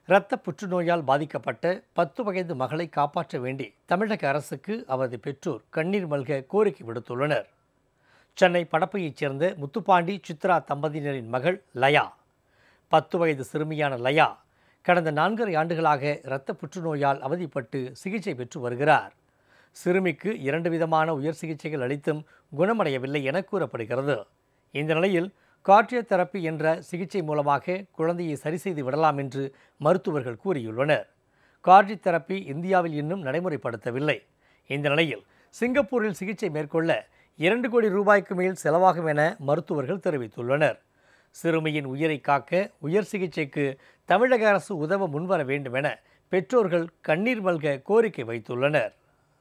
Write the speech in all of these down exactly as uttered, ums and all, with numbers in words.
இரத்த புற்றுநோயால் பாதிக்கப்பட்ட பத்து வயது மகளை காப்பாற்ற வேண்டி தமிழக அரசுக்கு அவரது பெற்றோர் கண்ணீர் மல்க கோரிக்கை விடுத்துள்ளனர். சென்னை படப்பையைச் சேர்ந்த முத்துப்பாண்டி சித்ரா தம்பதியினரின் மகள் லயா. பத்து வயது சிறுமியான லயா கடந்த நான்கரை ஆண்டுகளாக இரத்த புற்றுநோயால் அவதிப்பட்டு சிகிச்சை பெற்று வருகிறார். சிறுமிக்கு இரண்டு விதமான உயர் சிகிச்சைகள் அளித்தும் குணமடையவில்லை என கூறப்படுகிறது. இந்த நிலையில் கார்டியோ தெரப்பி என்ற சிகிச்சை மூலமாக குழந்தையை சரி செய்து விடலாம் என்று மருத்துவர்கள் கூறியுள்ளனர். கார்டியோ தெரப்பி இந்தியாவில் இன்னும் நடைமுறைப்படுத்தவில்லை. இந்த நிலையில் சிங்கப்பூரில் சிகிச்சை மேற்கொள்ள இரண்டு கோடி ரூபாய்க்கு மேல் செலவாகும் என மருத்துவர்கள் தெரிவித்துள்ளனர். சிறுமியின் உயிரை காக்க உயர் சிகிச்சைக்கு தமிழக அரசு உதவ முன்வர வேண்டும் என பெற்றோர்கள் கண்ணீர் மல்க கோரிக்கை வைத்துள்ளனர்.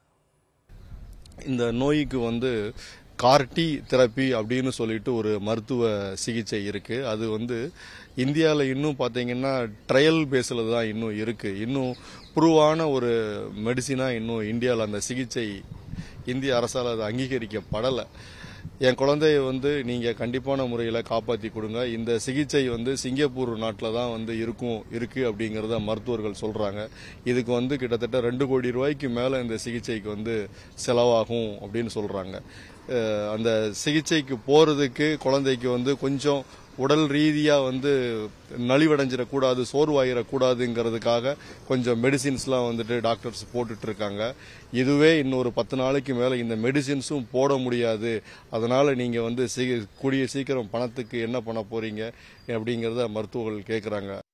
இந்த நோய்க்கு வந்து கார்டி தெரப்பி அப்படின்னு சொல்லிட்டு ஒரு மருத்துவ சிகிச்சை இருக்கு. அது வந்து இந்தியாவில் இன்னும் பார்த்தீங்கன்னா ட்ரையல் பேஸில் தான் இன்னும் இருக்கு. இன்னும் ப்ரூவான ஒரு மெடிசினாக இன்னும் இந்தியாவில் அந்த சிகிச்சை இந்திய அரசால் அது அங்கீகரிக்கப்படலை. என் குழந்தைய வந்து நீங்கள் கண்டிப்பான முறையில் காப்பாற்றி கொடுங்க. இந்த சிகிச்சை வந்து சிங்கப்பூர் நாட்டில் தான் வந்து இருக்கும் இருக்கு அப்படிங்கிறத மருத்துவர்கள் சொல்கிறாங்க. இதுக்கு வந்து கிட்டத்தட்ட ரெண்டு கோடி ரூபாய்க்கு மேலே இந்த சிகிச்சைக்கு வந்து செலவாகும் அப்படின்னு சொல்கிறாங்க. அந்த சிகிச்சைக்கு போகிறதுக்கு குழந்தைக்கு வந்து கொஞ்சம் உடல் ரீதியாக வந்து நலிவடைஞ்சிடக்கூடாது, சோர்வாயிடக்கூடாதுங்கிறதுக்காக கொஞ்சம் மெடிசின்ஸ்லாம் வந்துட்டு டாக்டர்ஸ் போட்டுட்டு இருக்காங்க. இதுவே இன்னொரு பத்து நாளைக்கு மேலே இந்த மெடிசின்ஸும் போட முடியாது. அதனால் நீங்கள் வந்து சீ கூடிய சீக்கிரம் பணத்துக்கு என்ன பண்ண போகிறீங்க அப்படிங்கிறத மருத்துவர்கள் கேட்குறாங்க.